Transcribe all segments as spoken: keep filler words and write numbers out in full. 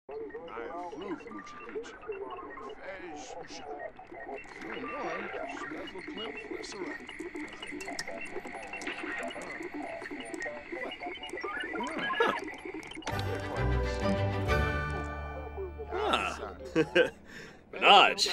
Ah. Menage.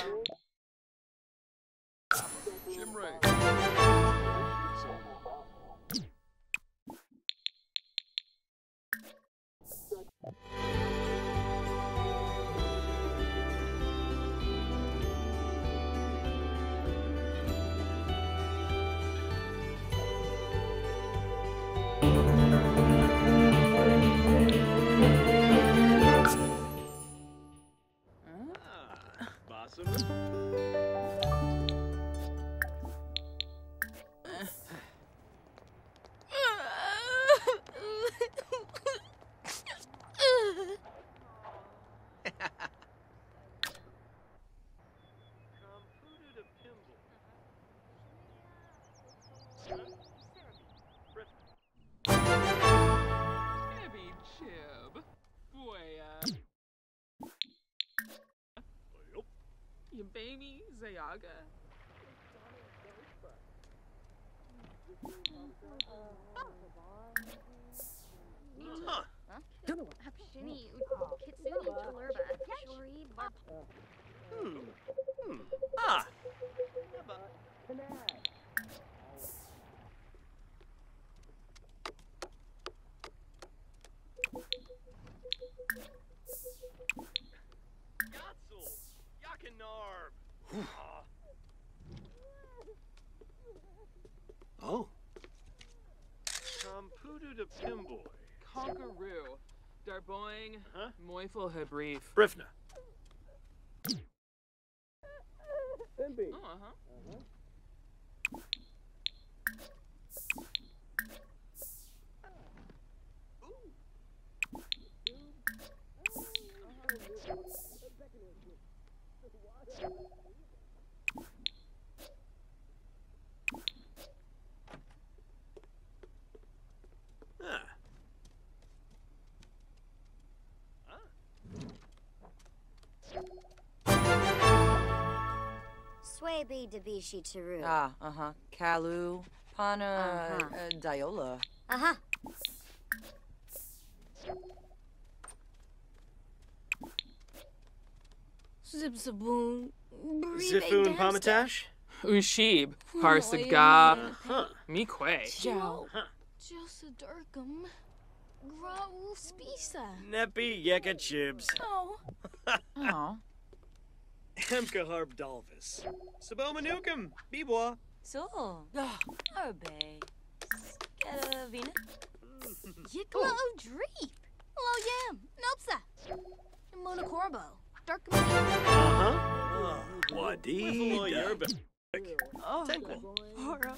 Your baby, Zayaga. Huh. Hmm. Hmm. Ah. Oh. Computer to Pimboy. Conqueroo. Darboing. Huh? Moifel Hebrief. Brifna. Oh, uh-huh. Swaybe Debishi Taru. Ah, uh-huh. Kalu, Pana, Uh-huh. uh, Diola. Uh-huh. Zipsaboon. Zifun Pomatash? Ushib. Harsagab. Huh. Mikwe. Jow. Huh. Josadarkum. Grau Spisa. Neppy Yeka Chibs. Oh. Oh. Hemka Harb Dalvis. Saboma Nukem. Bebois. So. Arbe. Scaravina. Yikla O'Dreep. Hello, Yam. Nopsa. Monocorbo. Dark. Uh-huh. Wadi. Buffalo Yerba. Oh. Tenquil. Hora.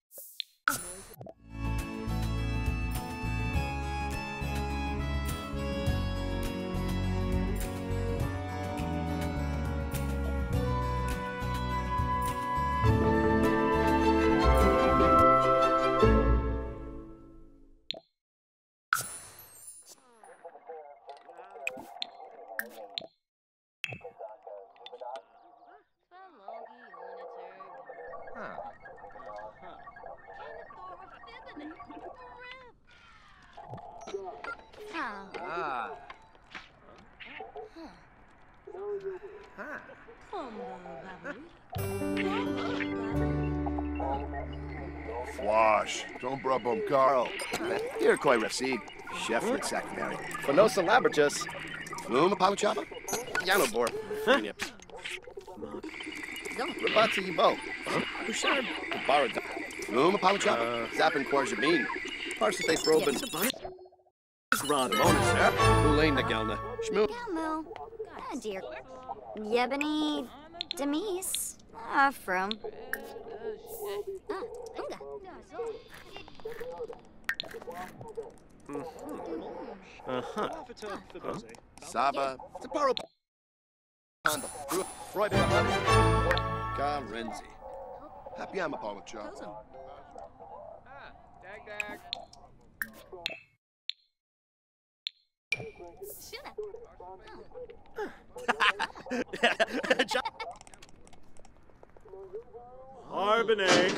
Ah. Fwash. Don't brub um Carl. Here, Koi Refseed. Chef with Sacramary. Fanosa Labratus. Flume Apalachapa. Yanobor. Nips. Rabati Yibo. Kushard. Barad. Flume Apalachapa. Zappin Quarjabin. Parsate Froben. Rod bonus, eh? Ulaine Nagelna. Shmoo. Galmo. Ah, dear. Yebony Demise. Ah, from. Ah, Unga. Uh-huh. Saba. Taparo. Panda. Freud. Karenzi. Happy I'm Apollo Ah, dag dag. Arbonate.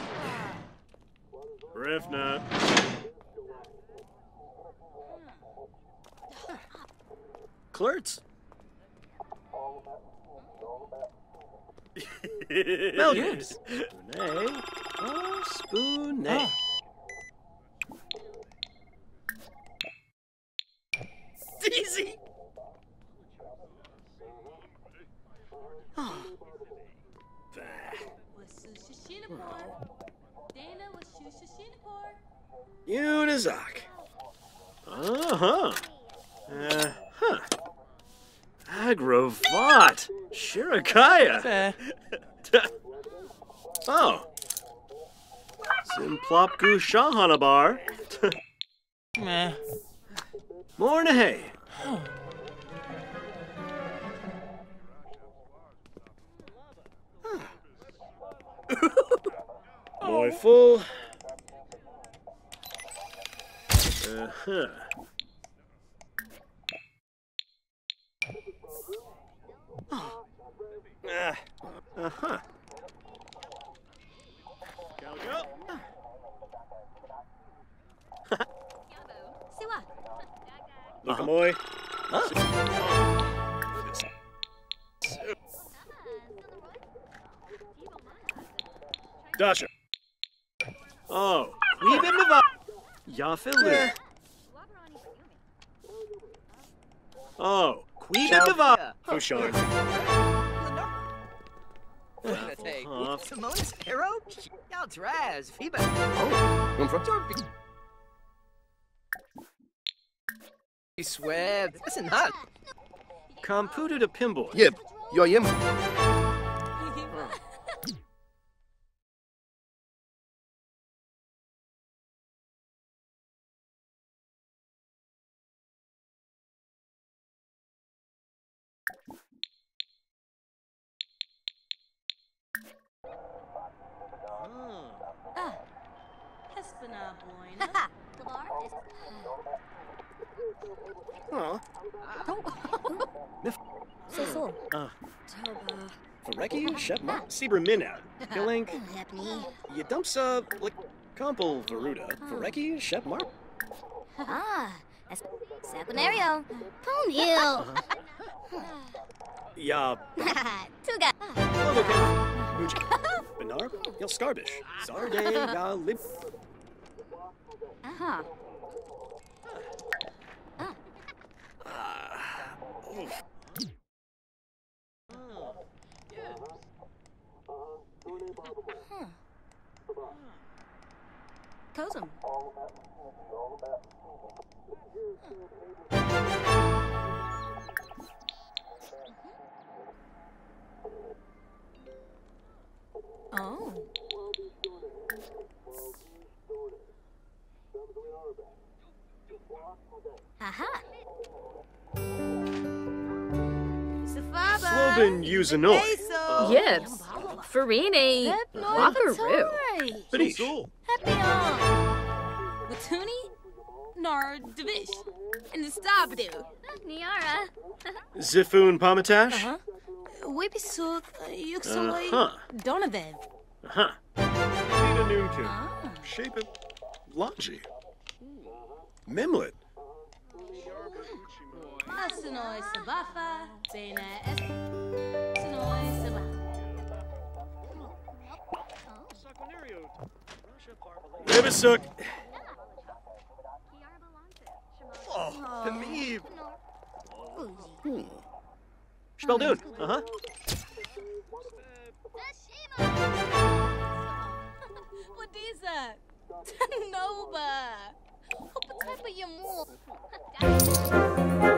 Rifna. Clerts. Melgers. Spoonet. Oh, Spoonet. Easy. Unizak. Uh-huh. Uh-huh. Agrovat. Shirakaya. Oh. Simplopku Shahanabar. Meh. Mornahay. Boy full. Uh-huh. Ah. Uh-huh. Go, go. Lukamoy. Dasha. Oh, we've been the Yafilu. Oh, Queen of the Va. Fushan. Simone's hero? Now Draz, Phoebe. Oh, I'm from Swab. Listen, hot. Computer to Pimble. Yip. Yo, yim. Ah, Espina Boina. Oh. So Uh, Toba. Fareki, Shepma, Sibra Minat, Billink, Lepni. Yadumsa, like, Compel Varuda, Fareki, Shepmar. Ah, es Saponario. Ponyo. Ya, Tuga. Logokin, Muji, Benar, Yel Scarbish, Zarde, Ya Lib. Uh-huh. Kozum. Oh. Aha. Slobin Usanoi. Yips. Farini. Wakaru. Badish. Happy on. Watuni? Nar Divish. And the Stabdu. Niara. Zifun Pomatash. Uh-huh. Webisuk, Yuxoy, Uh-huh. Donovan. Uh-huh. Nina Noonkin. Ah. Shape it. Longy. Mimlet. Asinoi Sabafa, Bena Es. Asinoi Sabafa. Ribisuk. Oh, Hamib. Speldoon. Uh-huh. What is that? Nova. What type of your move?